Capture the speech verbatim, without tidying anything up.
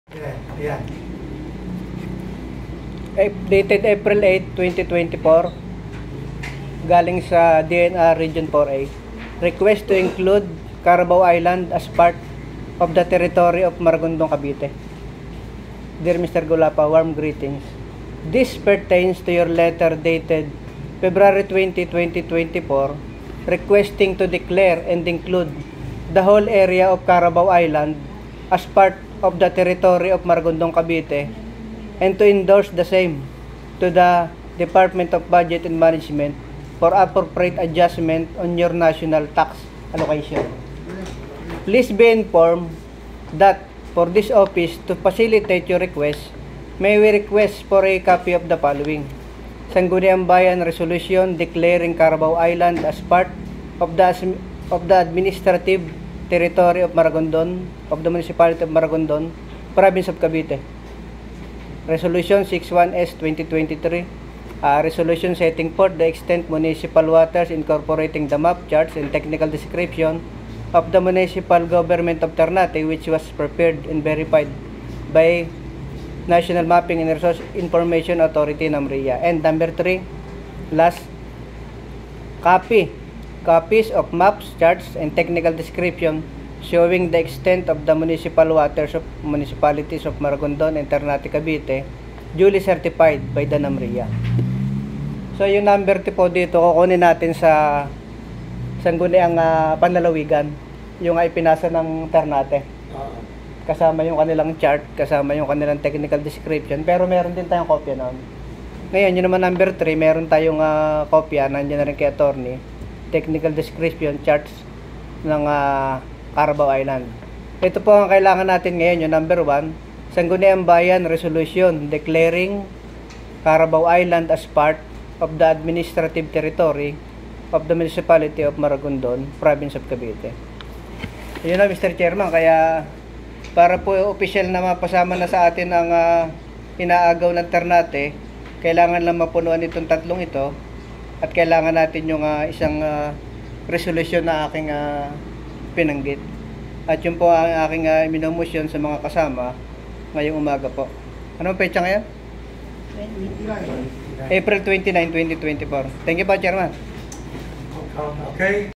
Yan, yan. Dated April eighth, twenty twenty-four, galing sa D N R Region four A. Request to include Carabao Island as part of the territory of Maragondon, Cavite. Dear Mister Gulapa, warm greetings. This pertains to your letter dated February twentieth, twenty twenty-four, requesting to declare and include the whole area of Carabao Island as part of the territory of Maragondon, Cavite, and to endorse the same to the Department of Budget and Management for appropriate adjustment on your national tax allocation. Please be informed that for this office to facilitate your request, may we request for a copy of the following: Sangguniang Bayan Resolution declaring Carabao Island as part of the of the administrative territory of Maragondon, of the municipality of Maragondon, province of Cavite. Resolution sixty-one S twenty twenty-three, uh, resolution setting forth the extent municipal waters, incorporating the map, charts, and technical description of the municipal government of Ternate, which was prepared and verified by National Mapping and Resource Information Authority, NAMRIA. And number three, last, copy copies of maps, charts, and technical description showing the extent of the municipal waters of municipalities of Maragondon and Ternate, Cavite, duly certified by the NAMRIA. So yung number two po dito, kukunin natin sa Sangguniang uh, Panlalawigan, yung ay pinasa ng Ternate. Kasama yung kanilang chart, kasama yung kanilang technical description, pero meron din tayong kopya noon. Ngayon, yun naman number three, meron tayong uh, kopya, nandiyan na rin kay attorney, technical description, charts ng uh, Carabao Island. Ito po ang kailangan natin ngayon, yung number one, Sangguniang Bayan Resolution declaring Carabao Island as part of the administrative territory of the municipality of Maragondon, province of Cavite. Yun na, Mister Chairman, kaya para po official na mapasama na sa atin ang uh, inaagaw ng Ternate, kailangan lang mapunuan itong tatlong ito at kailangan natin yung uh, isang uh, resolution na aking uh, pinanggit. At yun po ang aking uh, minomotion sa mga kasama ngayong umaga po. Anong petsa ngayon? April twenty-ninth, twenty twenty-four. Thank you po, Chairman. Okay.